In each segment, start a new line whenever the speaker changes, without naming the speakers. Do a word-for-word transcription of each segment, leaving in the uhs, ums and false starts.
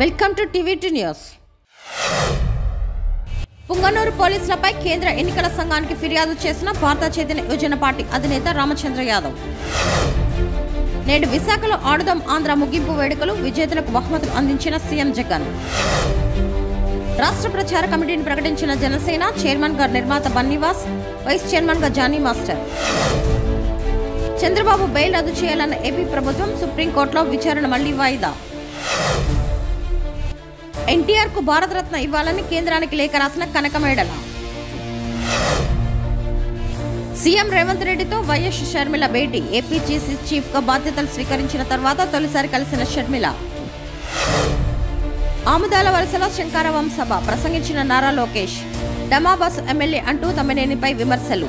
Welcome to TV news. Punganur పోలీసులపై కేంద్ర ఎన్నికల సంఘానికి ఫిర్యాదు చేసిన భారత చైతన్య యువజన పార్టీ అధినేత రామచంద్ర యాదవ్. నేడు విశాఖలో ఆడుదాం ఆంధ్ర ముగింపు వేడుకలు, విజేతలకు బహుమతులు అందించిన సీఎం జగన్. రాష్ట్ర ప్రచార కమిటీని ప్రకటించిన జనసేన చైర్మన్ గా నిర్మాత బన్నీవాస్, వైస్ చైర్మన్ గా జానీ మాస్టర్. చంద్రబాబు బెయిల్ రద్దు చేయాలన్న ఏపీ ప్రభుత్వం, సుప్రీంకోర్టులో విచారణ మళ్లీ వాయిదా. ఎన్టీఆర్ కు భారతరత్న ఇవ్వాలని కేంద్రానికి లేఖ రాసిన కనకమేడల. సీఎం రేవంత్ రెడ్డితో వైఎస్ షర్మిల భేటీ. ఏపీజీసీ చీఫ్ గా బాధ్యతలు స్వీకరించిన తర్వాత తొలిసారి కలిసిన షర్మిల. ఆముదాల వలసలో శంకారవం సభ ప్రసంగించిన నారా లోకేష్. డమాబస్ ఎమ్మెల్యే అంటూ తమ్మినేనిపై విమర్శలు.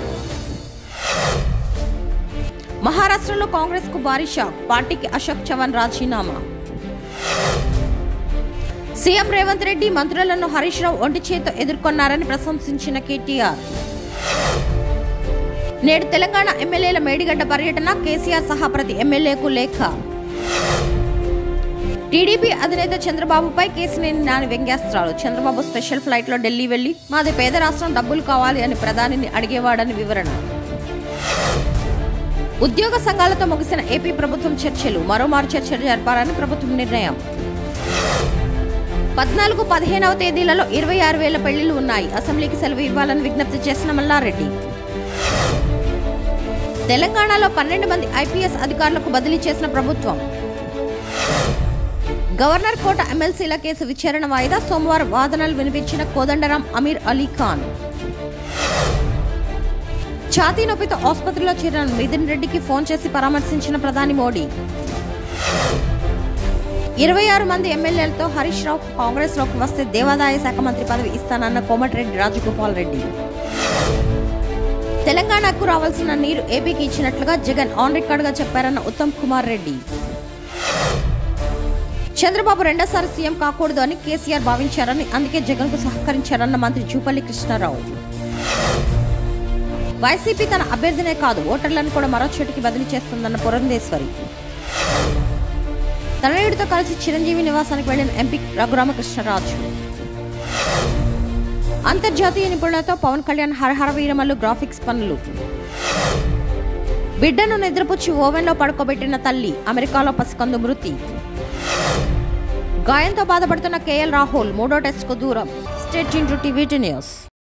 మహారాష్ట్రలో కాంగ్రెస్ కు భారీ షాక్. పార్టీకి అశోక్ చవాన్ రాజీనామా. సీఎం రేవంత్ రెడ్డి మంత్రులను హరీష్ రావు ఒంటి చేతితో ఎదుర్కొన్నారని ప్రశంసించిన కేటీఆర్. నేడు తెలంగాణ ఎమ్మెల్యేల మేడిగడ్డ పర్యటన. కేసీఆర్ సహా ప్రతి ఎమ్మెల్యేకు లేఖ. టీడీపీ అధినేత చంద్రబాబుపై కేసినేని నాని వ్యంగ్యాస్త్రాలు. చంద్రబాబు స్పెషల్ ఫ్లైట్ లో ఢిల్లీ వెళ్లి మాది పేద రాష్ట్రం, డబ్బులు కావాలి అని ప్రధానిని అడిగేవాడని వివరణ. ఉద్యోగ సంఘాలతో ముగిసిన ఏపీ ప్రభుత్వం చర్చలు. మరోమారు చర్చలు జరపాలని ప్రభుత్వం నిర్ణయం. పద్నాలుగు పదిహేనవ తేదీలలో ఇరవై ఆరు వేల పెళ్లిళ్లు ఉన్నాయి. అసెంబ్లీకి సెలవు ఇవ్వాలని విజ్ఞప్తి చేసిన మల్లారెడ్డి. తెలంగాణలో పన్నెండు మంది ఐపీఎస్ అధికారులకు బదిలీ చేసిన ప్రభుత్వం. గవర్నర్ కోట ఎమ్మెల్సీల కేసు విచారణ వాయిదా. సోమవారం వాదనలు వినిపించిన కోదండరాం అమీర్ అలీ ఖాన్. ఛాతీ నొప్పితో ఆసుపత్రిలో చేరిన మిథున్ రెడ్డికి ఫోన్ చేసి పరామర్శించిన ప్రధాని మోడీ. ఇరవై ఆరు మంది ఎమ్మెల్యేలతో హరీష్ రావు కాంగ్రెస్ లోకి వస్తే దేవాదాయ శాఖ మంత్రి పదవి ఇస్తానన్న కోమటిరెడ్డి రాజగోపాల్ రెడ్డి. తెలంగాణకు రావాల్సిన నీరు ఏపీకి ఇచ్చినట్లుగా జగన్ ఆన్ రికార్డ్ గా చెప్పారన్న ఉత్తమ్ కుమార్ రెడ్డి. చంద్రబాబు రెండోసారి సీఎం కాకూడదు అని కేసీఆర్ భావించారని, అందుకే జగన్ కు సహకరించారన్న మంత్రి జూపల్లి కృష్ణారావు. వైసీపీ తన అభ్యర్థినే కాదు, ఓటర్లను కూడా మరో చోటికి బదిలీ చేస్తుందన్న పురంధేశ్వరి. తనయుడితో కలిసి చిరంజీవి నివాసానికి వెళ్లిన ఎంపీ రఘురామకృష్ణరాజు. అంతర్జాతీయ నిపుణులతో పవన్ కళ్యాణ్ హరహర వీరమల్లు గ్రాఫిక్స్ పనులు. బిడ్డను నిద్రపుచ్చి ఓవెన్లో పడుకోబెట్టిన తల్లి. అమెరికాలో పసికందు మృతి. గాయంతో బాధపడుతున్న కేఎల్ రాహుల్ మూడో టెస్టుకు దూరం. Stay tuned to TV news.